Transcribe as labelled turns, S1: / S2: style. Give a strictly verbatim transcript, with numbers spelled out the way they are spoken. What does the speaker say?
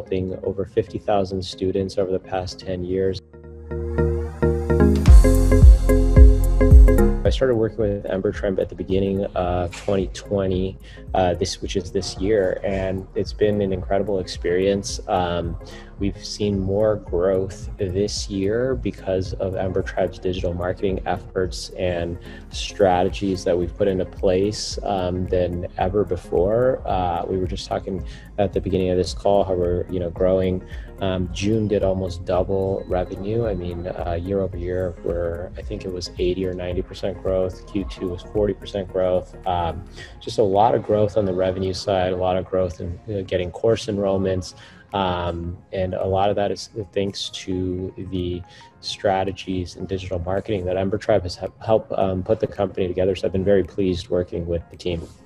S1: helping over fifty thousand students over the past ten years. I started working with Embertrend at the beginning of twenty twenty, uh, this which is this year, and it's been an incredible experience. Um, we've seen more growth this year because of Embertrend's digital marketing efforts and strategies that we've put into place um, than ever before. Uh, we were just talking at the beginning of this call how we're you know growing. Um, June did almost double revenue. I mean, uh, year over year, we're I think it was eighty or ninety percent growth. Q two was forty percent growth. Um, just a lot of growth on the revenue side, a lot of growth in you know, getting course enrollments. Um, and a lot of that is thanks to the strategies in digital marketing that Embertrend has helped um, put the company together. So I've been very pleased working with the team.